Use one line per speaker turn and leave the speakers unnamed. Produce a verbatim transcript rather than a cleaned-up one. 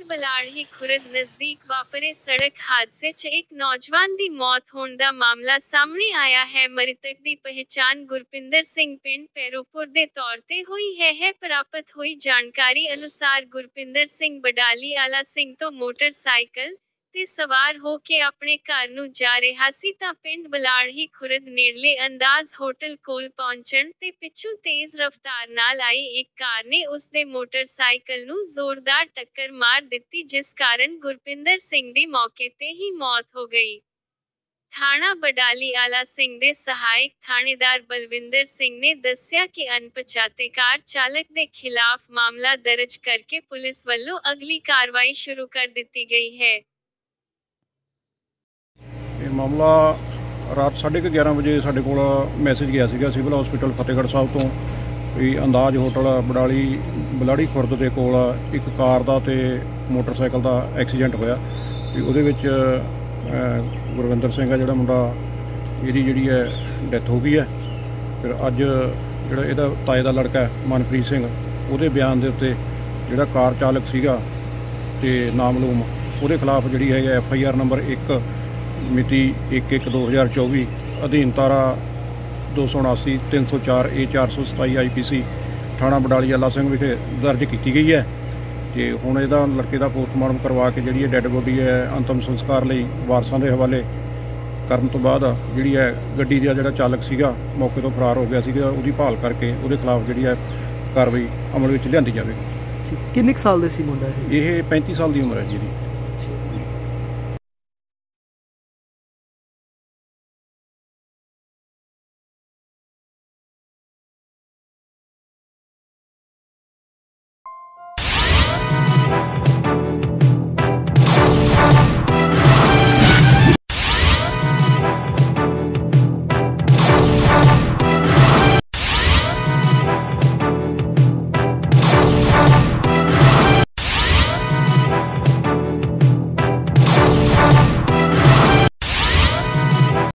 ਬਲਾੜਹੀ ਖੁਰਦ ਨਜ਼ਦੀਕ ਵਾਪਰੇ ਸੜਕ ਹਾਦਸੇ 'ਚ ਇੱਕ ਨੌਜਵਾਨ ਦੀ ਮੌਤ ਹੋਣ ਦਾ ਮਾਮਲਾ ਸਾਹਮਣੇ ਆਇਆ ਹੈ। ਮ੍ਰਿਤਕ ਦੀ ਪਹਿਚਾਣ ਗੁਰਪਿੰਦਰ ਸਿੰਘ ਪਿੰਡ ਪੈਰੋਪੁਰ ਦੇ ਤੌਰ ਤੇ ਹੋਈ ਹੈ ਹੈ ਪ੍ਰਾਪਤ ਹੋਈ ਜਾਣਕਾਰੀ ਅਨੁਸਾਰ ਗੁਰਪਿੰਦਰ ਸਿੰਘ ਬਡਾਲੀ ਆਲਾ ਸਿੰਘ ਤੋਂ ਮੋਟਰਸਾਈਕਲ ਤੇ ਸਵਾਰ ਹੋ ਕੇ ਆਪਣੇ ਘਰ ਨੂੰ ਜਾ ਰਿਹਾ ਸੀ ਤਾਂ ਪਿੰਡ ਬਲਾੜਹੀ ਖੁਰਦ ਨੇੜਲੇ ਅੰਦਾਜ਼ ਹੋਟਲ ਕੋਲ ਪਹੁੰਚਣ ਤੇ ਪਿੱਛੋਂ ਤੇਜ਼ ਰਫ਼ਤਾਰ ਨਾਲ ਆਈ ਇੱਕ ਕਾਰ ਨੇ ਉਸ ਦੇ ਮੋਟਰਸਾਈਕਲ ਨੂੰ ਜ਼ੋਰਦਾਰ ਟੱਕਰ ਮਾਰ ਦਿੱਤੀ, ਜਿਸ ਕਾਰਨ ਗੁਰਪਿੰਦਰ ਸਿੰਘ ਦੀ ਮੌਕੇ ਤੇ ਹੀ ਮੌਤ ਹੋ ਗਈ। ਥਾਣਾ ਬਡਾਲੀ ਆਲਾ ਸਿੰਘ ਦੇ ਸਹਾਇਕ ਥਾਣੇਦਾਰ ਬਲਵਿੰਦਰ ਸਿੰਘ ਨੇ ਦੱਸਿਆ ਕਿ ਅਣਪਛਾਤੇ ਕਾਰ ਚਾਲਕ ਦੇ ਖਿਲਾਫ ਮਾਮਲਾ ਦਰਜ ਕਰਕੇ ਪੁਲਿਸ ਵੱਲੋਂ ਅਗਲੀ ਕਾਰਵਾਈ ਸ਼ੁਰੂ ਕਰ ਦਿੱਤੀ ਗਈ ਹੈ।
ਇਹ ਮਾਮਲਾ ਰਾਤ ਸਾਢੇ ਕੁ ਗਿਆਰਾਂ ਵਜੇ ਸਾਡੇ ਕੋਲ ਮੈਸੇਜ ਗਿਆ ਸੀਗਾ ਸਿਵਲ ਹਸਪੀਟਲ ਫਤਿਹਗੜ੍ਹ ਸਾਹਿਬ ਤੋਂ ਵੀ ਅੰਦਾਜ਼ ਹੋਟਲ ਬਡਾਲੀ ਬਲਾੜੀ ਖੁਰਦ ਦੇ ਕੋਲ ਇੱਕ ਕਾਰ ਦਾ ਤੇ ਮੋਟਰਸਾਈਕਲ ਦਾ ਐਕਸੀਡੈਂਟ ਹੋਇਆ ਵੀ ਉਹਦੇ ਵਿੱਚ ਗੁਰਵਿੰਦਰ ਸਿੰਘ ਆ ਜਿਹੜਾ ਮੁੰਡਾ, ਇਹਦੀ ਜਿਹੜੀ ਹੈ ਡੈਥ ਹੋ ਗਈ ਹੈ। ਫਿਰ ਅੱਜ ਜਿਹੜਾ ਇਹਦਾ ਤਾਏ ਦਾ ਲੜਕਾ ਮਨਪ੍ਰੀਤ ਸਿੰਘ, ਉਹਦੇ ਬਿਆਨ ਦੇ ਉੱਤੇ ਜਿਹੜਾ ਕਾਰ ਚਾਲਕ ਸੀਗਾ ਤੇ ਨਾਮਲੂਮ, ਉਹਦੇ ਖਿਲਾਫ ਜਿਹੜੀ ਹੈ ਐਫ ਆਈ ਆਰ ਨੰਬਰ ਇੱਕ ਮਿਤੀ ਇੱਕ ਇੱਕ ਦੋ ਹਜ਼ਾਰ ਚੌਵੀ ਅਧੀਨ ਧਾਰਾ ਦੋ ਸੌ ਉਣਾਸੀ ਤਿੰਨ ਸੌ ਚਾਰ ਏ ਚਾਰ ਸੌ ਸਤਾਈ ਆਈ ਪੀ ਸੀ ਥਾਣਾ ਬਡਾਲੀ ਆਲਾ ਸਿੰਘ ਵਿਖੇ ਦਰਜ ਕੀਤੀ ਗਈ ਹੈ। ਤੇ ਹੁਣ ਇਹਦਾ ਲੜਕੇ ਦਾ ਪੋਸਟਮਾਰਟਮ ਕਰਵਾ ਕੇ ਜਿਹੜੀ ਇਹ ਡੈੱਡ ਬੋਡੀ ਹੈ ਅੰਤਮ ਸੰਸਕਾਰ ਲਈ ਵਾਰਸਾਂ ਦੇ ਹਵਾਲੇ ਕਰਨ ਤੋਂ ਬਾਅਦ ਜਿਹੜੀ ਹੈ ਗੱਡੀ ਦਾ ਜਿਹੜਾ ਚਾਲਕ ਸੀਗਾ ਮੌਕੇ ਤੋਂ ਫਰਾਰ ਹੋ ਗਿਆ ਸੀਗਾ, ਉਹਦੀ ਭਾਲ ਕਰਕੇ ਉਹਦੇ ਖਿਲਾਫ ਜਿਹੜੀ ਹੈ ਕਾਰਵਾਈ ਅਮਲ ਵਿੱਚ ਲਿਆਂਦੀ ਜਾਵੇਗੀ।
ਕਿੰਨੇ ਕੁ ਸਾਲ ਦੇ ਸੀ ਮੁੰਡਾ ਇਹ?
ਇਹ ਪੈਂਤੀ ਸਾਲ ਦੀ ਉਮਰ ਹੈ ਜੀ ਇਹਦੀ।